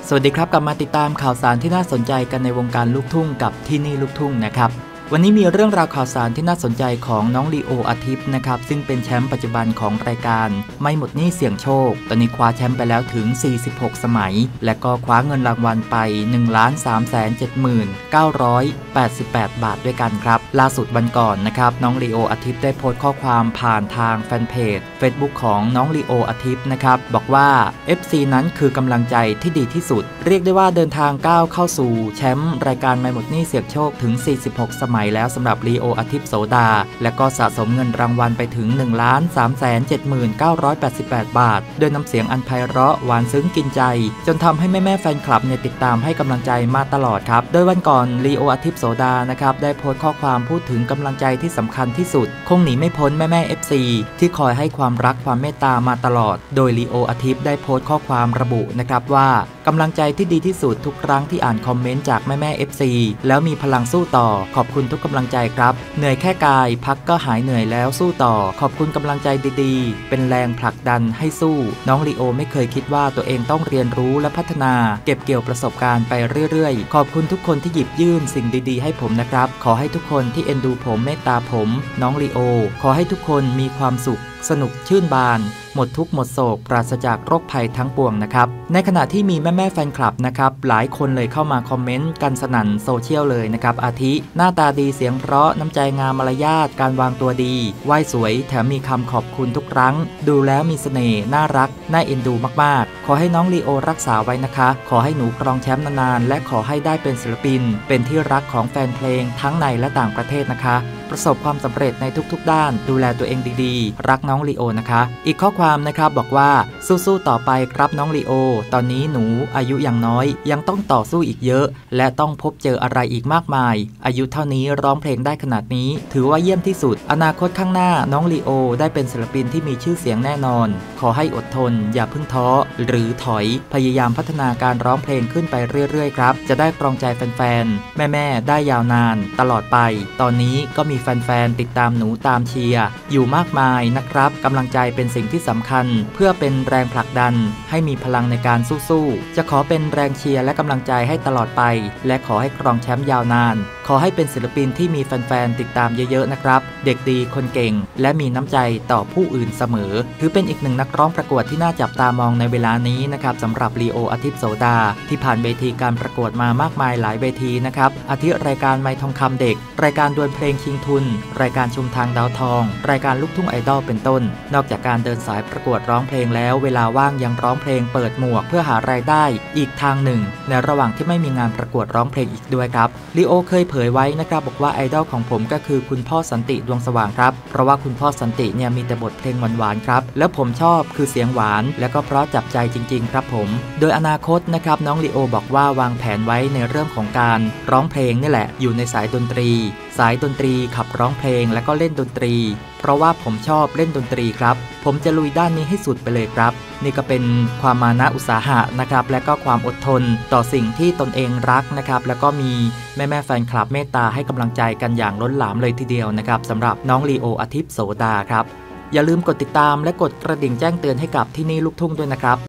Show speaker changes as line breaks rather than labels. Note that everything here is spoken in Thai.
สวัสดีครับกลับมาติดตามข่าวสารที่น่าสนใจกันในวงการลูกทุ่งกับที่นี่ลูกทุ่งนะครับวันนี้มีเรื่องราวข่าวสารที่น่าสนใจของน้องลีโออาทิตย์นะครับซึ่งเป็นแชมป์ปัจจุบันของรายการไม่หมดหนี้เสี่ยงโชคตอนนี้คว้าแชมป์ไปแล้วถึง46สมัยและก็คว้าเงินรางวัลไป 1,379,988 บาทด้วยกันครับล่าสุดวันก่อนนะครับน้องลีโออาทิตย์ได้โพสต์ข้อความผ่านทางแฟนเพจ Facebook ของน้องลีโออาทิตย์นะครับบอกว่า FC นั้นคือกำลังใจที่ดีที่สุดเรียกได้ว่าเดินทางก้าวเข้าสู่แชมป์รายการไม่หมดหนี้เสี่ยงโชคถึง46สมัยแล้วสำหรับลีโออาทิตย์โสดาและก็สะสมเงินรางวัลไปถึง 1,379,988 บาทด้วยน้ำเสียงอันไพเราะหวานซึ้งกินใจจนทำให้แม่แฟนคลับติดตามให้กำลังใจมาตลอดครับโดยวันก่อนลีโออาทิตย์โสดานะครับได้โพสต์ข้อความพูดถึงกำลังใจที่สำคัญที่สุดคงหนีไม่พ้นแม่ FC ที่คอยให้ความรักความเมตตามาตลอดโดยลีโออาทิตย์ได้โพสต์ข้อความระบุนะครับว่ากำลังใจที่ดีที่สุดทุกครั้งที่อ่านคอมเมนต์จากแม่ FC แล้วมีพลังสู้ต่อขอบคุณทุกกำลังใจครับเหนื่อยแค่กายพักก็หายเหนื่อยแล้วสู้ต่อขอบคุณกำลังใจดีๆเป็นแรงผลักดันให้สู้น้องลีโอไม่เคยคิดว่าตัวเองต้องเรียนรู้และพัฒนาเก็บเกี่ยวประสบการณ์ไปเรื่อยๆขอบคุณทุกคนที่หยิบยื่นสิ่งดีๆให้ผมนะครับขอให้ทุกคนที่เอ็นดูผมเมตตาผมน้องลีโอขอให้ทุกคนมีความสุขสนุกชื่นบานหมดทุกข์หมดโศกปราศจากโรคภัยทั้งปวงนะครับในขณะที่มีแม่แฟนคลับนะครับหลายคนเลยเข้ามาคอมเมนต์กันสนั่นโซเชียลเลยนะครับอาทิหน้าตาดีเสียงเพราะน้ำใจงามมารยาทการวางตัวดีไหว้สวยแถมมีคำขอบคุณทุกครั้งดูแล้วมีเสน่ห์น่ารักน่าเอ็นดูมากๆขอให้น้องลีโอรักษาไว้นะคะขอให้หนูครองแชมป์นานๆและขอให้ได้เป็นศิลปินเป็นที่รักของแฟนเพลงทั้งในและต่างประเทศนะคะประสบความสำเร็จในทุกๆด้านดูแลตัวเองดีๆรักน้องลีโอนะคะอีกข้อความนะครับบอกว่าสู้ๆต่อไปครับน้องลีโอตอนนี้หนูอายุยังน้อยยังต้องต่อสู้อีกเยอะและต้องพบเจออะไรอีกมากมายอายุเท่านี้ร้องเพลงได้ขนาดนี้ถือว่าเยี่ยมที่สุดอนาคตข้างหน้าน้องลีโอได้เป็นศิลปินที่มีชื่อเสียงแน่นอนขอให้อดทนอย่าเพิ่งท้อหรือถอยพยายามพัฒนาการร้องเพลงขึ้นไปเรื่อยๆครับจะได้ครองใจแฟนๆแม่ๆได้ยาวนานตลอดไปตอนนี้ก็มีแฟนๆติดตามหนูตามเชียร์อยู่มากมายนะครับกำลังใจเป็นสิ่งที่สำคัญเพื่อเป็นแรงผลักดันให้มีพลังในการสู้ๆจะขอเป็นแรงเชียร์และกำลังใจให้ตลอดไปและขอให้ครองแชมป์ยาวนานขอให้เป็นศิลปินที่มีแฟนๆติดตามเยอะๆนะครับเด็กดีคนเก่งและมีน้ำใจต่อผู้อื่นเสมอถือเป็นอีกหนึ่งนักร้องประกวดที่น่าจับตามองในเวลานี้นะครับสำหรับลีโออาทิตย์โสดาที่ผ่านเวทีการประกวดมามากมายหลายเวทีนะครับอาทิรายการไมค์ทองคำเด็กรายการดวลเพลงชิงทุนรายการชุมทางดาวทองรายการลูกทุ่งไอดอลเป็นต้นนอกจากการเดินสายประกวดร้องเพลงแล้วเวลาว่างยังร้องเพลงเปิดหมวกเพื่อหารายได้อีกทางหนึ่งในระหว่างที่ไม่มีงานประกวดร้องเพลงอีกด้วยครับลีโอเคยเผยไว้นะครับบอกว่าไอดอลของผมก็คือคุณพ่อสันติดวงสว่างครับเพราะว่าคุณพ่อสันติมีแต่บทเพลงหวานๆครับแล้วผมชอบคือเสียงหวานและก็เพราะจับใจจริงๆครับผมโดยอนาคตนะครับน้องลีโอบอกว่าวางแผนไว้ในเรื่องของการร้องเพลงนี่แหละอยู่ในสายดนตรีขับร้องเพลงและก็เล่นดนตรีเพราะว่าผมชอบเล่นดนตรีครับผมจะลุยด้านนี้ให้สุดไปเลยครับนี่ก็เป็นความมานะอุตสาหะนะครับและก็ความอดทนต่อสิ่งที่ตนเองรักนะครับแล้วก็มีแม่แฟนคลับเมตตาให้กำลังใจกันอย่างล้นหลามเลยทีเดียวนะครับสำหรับน้องลีโออาทิตย์โสดาครับอย่าลืมกดติดตามและกดกระดิ่งแจ้งเตือนให้กับที่นี่ลูกทุ่งด้วยนะครับ